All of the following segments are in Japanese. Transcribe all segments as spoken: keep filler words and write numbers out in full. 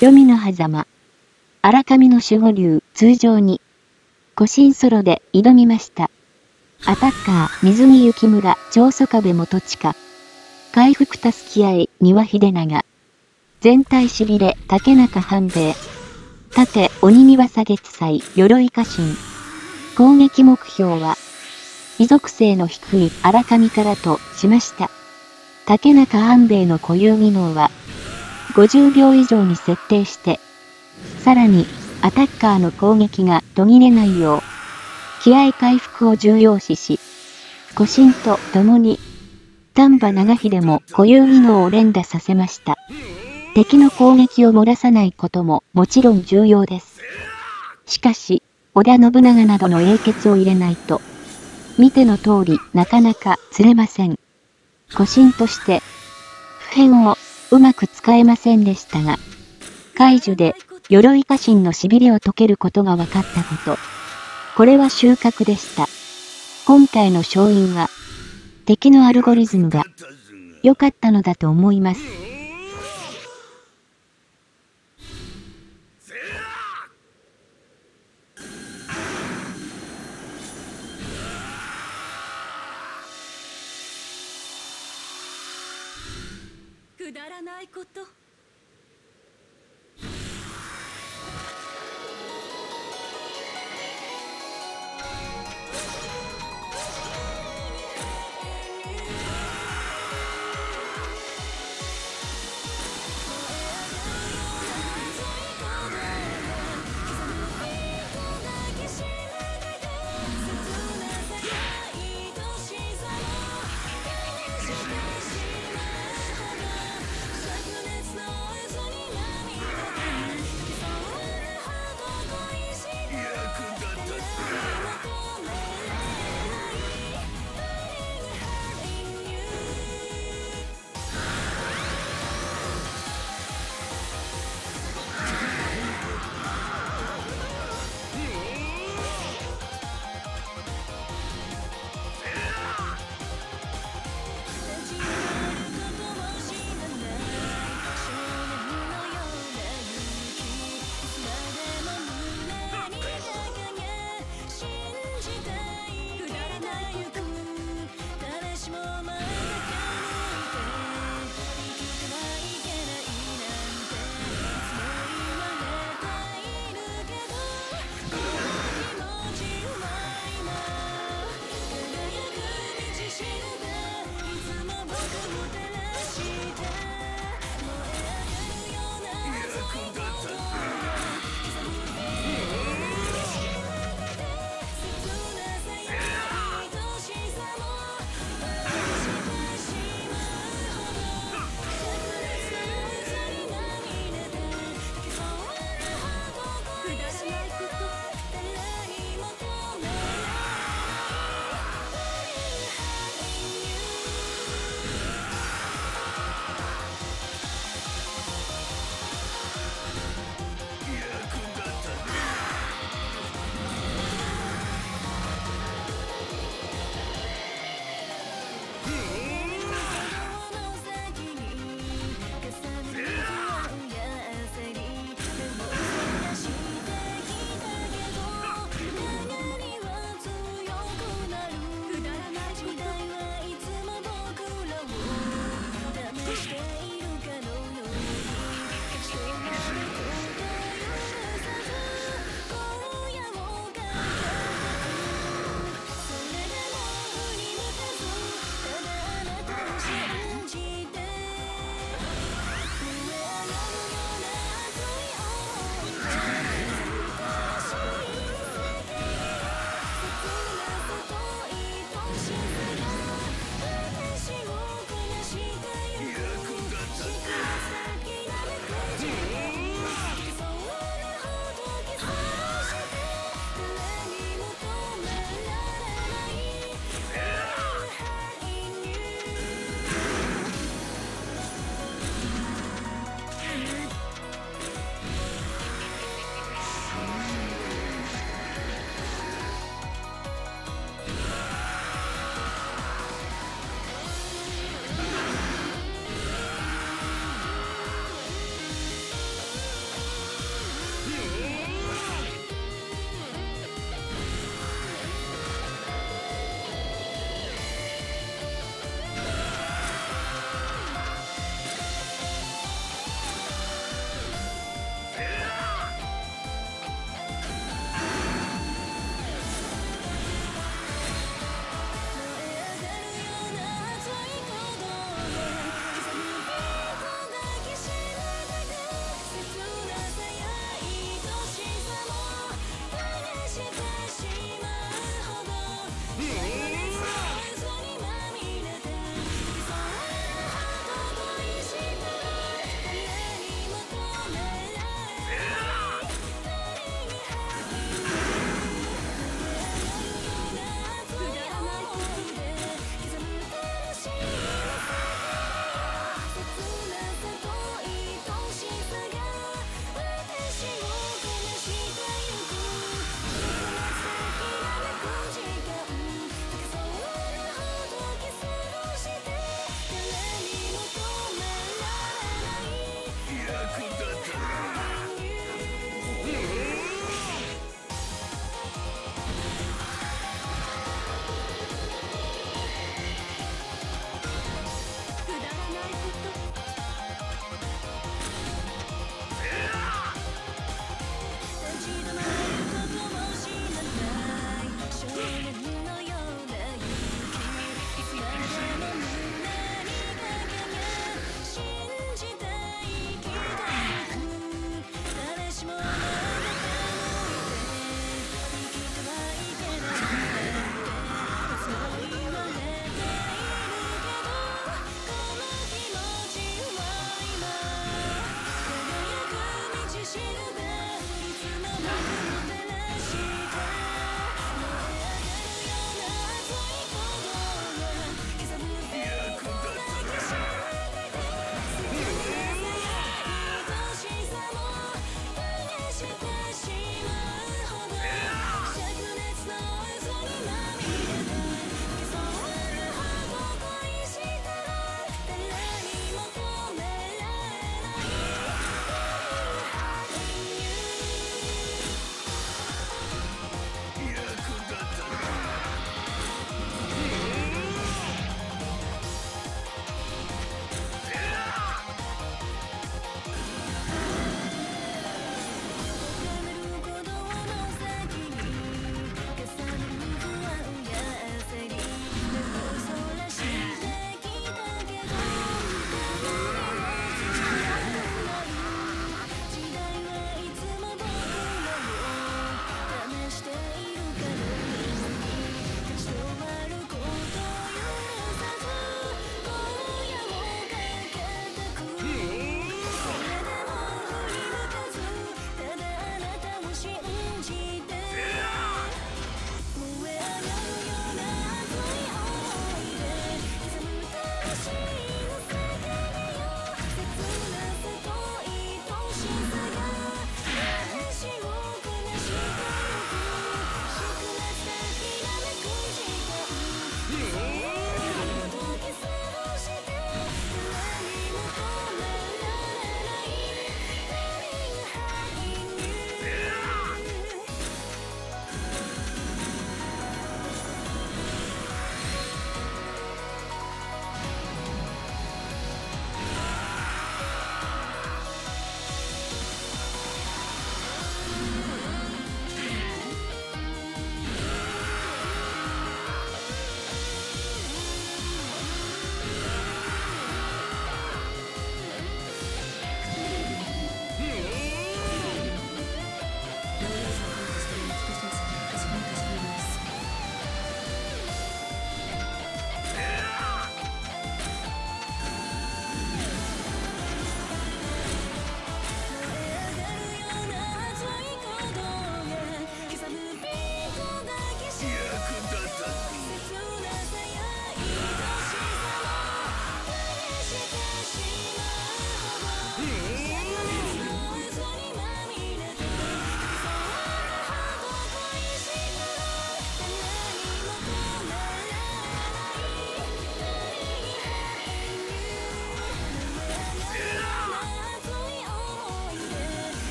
黄泉の狭間。荒上の守護竜、通常に、古新ソロで挑みました。アタッカー、水木幸村、長宗我部元親。回復助き合い、丹羽秀長。全体しびれ、竹中半兵衛。盾、鬼庭下月祭、鎧家臣。攻撃目標は、異属性の低い荒上からとしました。竹中半兵衛の固有技能は、ごじゅうびょう以上に設定して、さらに、アタッカーの攻撃が途切れないよう、気合回復を重要視し、古新と共に、丹波長秀も固有技能を連打させました。敵の攻撃を漏らさないことももちろん重要です。しかし、織田信長などの英傑を入れないと、見ての通りなかなか釣れません。古新として、普遍をうまく使えませんでしたが、解除で鎧家臣の痺れを解けることが分かったこと。これは収穫でした。今回の勝因は、敵のアルゴリズムが良かったのだと思います。 くだらないこと。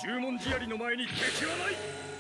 十文字槍の前に敵はない。